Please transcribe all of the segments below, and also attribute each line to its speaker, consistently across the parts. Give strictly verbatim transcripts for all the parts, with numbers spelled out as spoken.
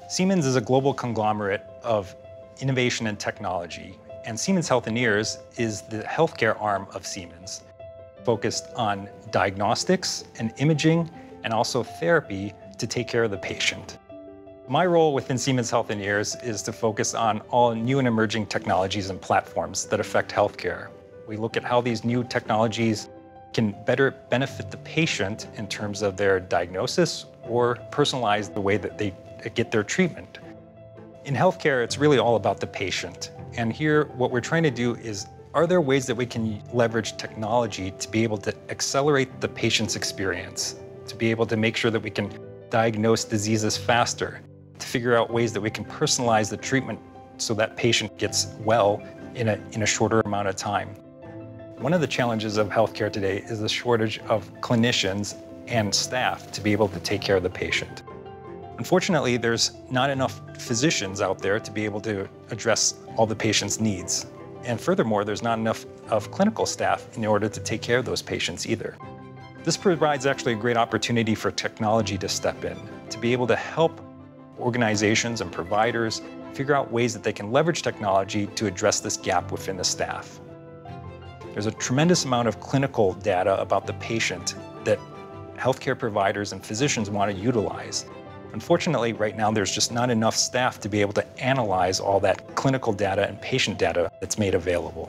Speaker 1: Siemens is a global conglomerate of innovation and technology, and Siemens Healthineers is the healthcare arm of Siemens, focused on diagnostics and imaging and also therapy to take care of the patient. My role within Siemens Healthineers is to focus on all new and emerging technologies and platforms that affect healthcare. We look at how these new technologies can better benefit the patient in terms of their diagnosis or personalize the way that they get their treatment. In healthcare, it's really all about the patient. And here, what we're trying to do is, are there ways that we can leverage technology to be able to accelerate the patient's experience, to be able to make sure that we can diagnose diseases faster, to figure out ways that we can personalize the treatment so that patient gets well in a, in a shorter amount of time. One of the challenges of healthcare today is the shortage of clinicians and staff to be able to take care of the patient. Unfortunately, there's not enough physicians out there to be able to address all the patient's needs. And furthermore, there's not enough of clinical staff in order to take care of those patients either. This provides actually a great opportunity for technology to step in, to be able to help organizations and providers figure out ways that they can leverage technology to address this gap within the staff. There's a tremendous amount of clinical data about the patient that healthcare providers and physicians want to utilize. Unfortunately, right now, there's just not enough staff to be able to analyze all that clinical data and patient data that's made available.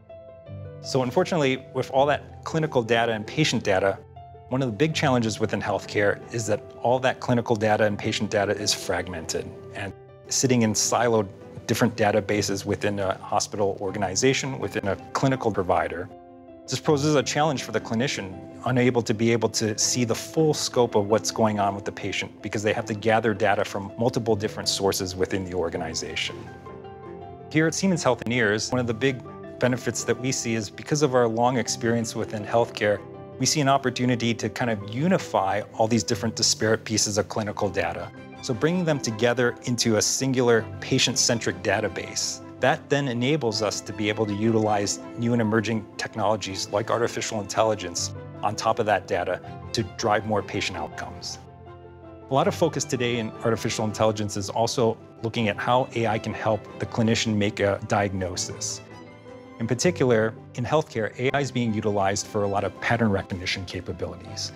Speaker 1: So unfortunately, with all that clinical data and patient data, one of the big challenges within healthcare is that all that clinical data and patient data is fragmented and sitting in siloed different databases within a hospital organization, within a clinical provider. This poses a challenge for the clinician, unable to be able to see the full scope of what's going on with the patient because they have to gather data from multiple different sources within the organization. Here at Siemens Healthineers, one of the big benefits that we see is because of our long experience within healthcare, we see an opportunity to kind of unify all these different disparate pieces of clinical data. So bringing them together into a singular patient-centric database. That then enables us to be able to utilize new and emerging technologies like artificial intelligence on top of that data to drive more patient outcomes. A lot of focus today in artificial intelligence is also looking at how A I can help the clinician make a diagnosis. In particular, in healthcare, A I is being utilized for a lot of pattern recognition capabilities.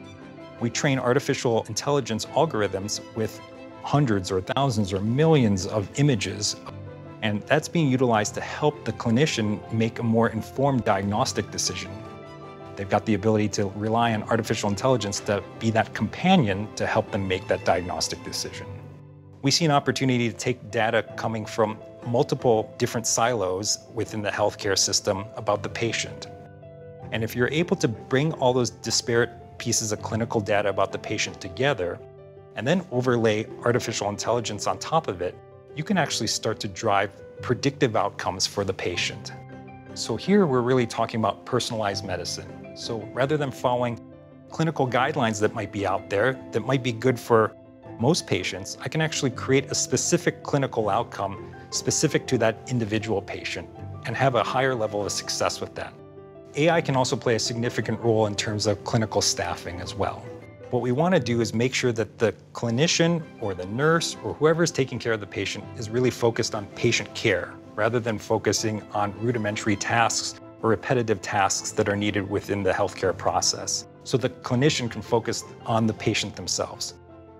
Speaker 1: We train artificial intelligence algorithms with hundreds or thousands or millions of images. And that's being utilized to help the clinician make a more informed diagnostic decision. They've got the ability to rely on artificial intelligence to be that companion to help them make that diagnostic decision. We see an opportunity to take data coming from multiple different silos within the healthcare system about the patient. And if you're able to bring all those disparate pieces of clinical data about the patient together, and then overlay artificial intelligence on top of it, you can actually start to drive predictive outcomes for the patient. So here we're really talking about personalized medicine. So rather than following clinical guidelines that might be out there that might be good for most patients, I can actually create a specific clinical outcome specific to that individual patient and have a higher level of success with that. A I can also play a significant role in terms of clinical staffing as well. What we want to do is make sure that the clinician or the nurse or whoever is taking care of the patient is really focused on patient care rather than focusing on rudimentary tasks or repetitive tasks that are needed within the healthcare process. So the clinician can focus on the patient themselves.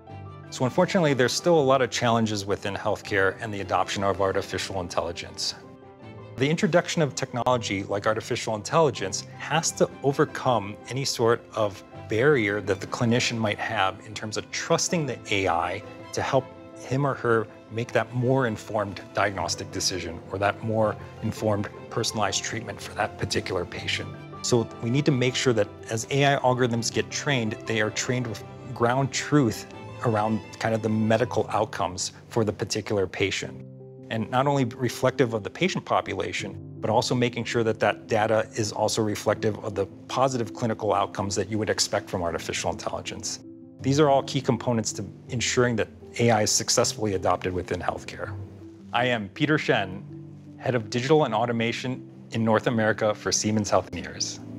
Speaker 1: So unfortunately, there's still a lot of challenges within healthcare and the adoption of artificial intelligence. The introduction of technology like artificial intelligence has to overcome any sort of barrier that the clinician might have in terms of trusting the A I to help him or her make that more informed diagnostic decision or that more informed personalized treatment for that particular patient. So we need to make sure that as A I algorithms get trained, they are trained with ground truth around kind of the medical outcomes for the particular patient. And not only reflective of the patient population, but also making sure that that data is also reflective of the positive clinical outcomes that you would expect from artificial intelligence. These are all key components to ensuring that A I is successfully adopted within healthcare. I am Peter Shen, Head of Digital and Automation in North America for Siemens Healthineers.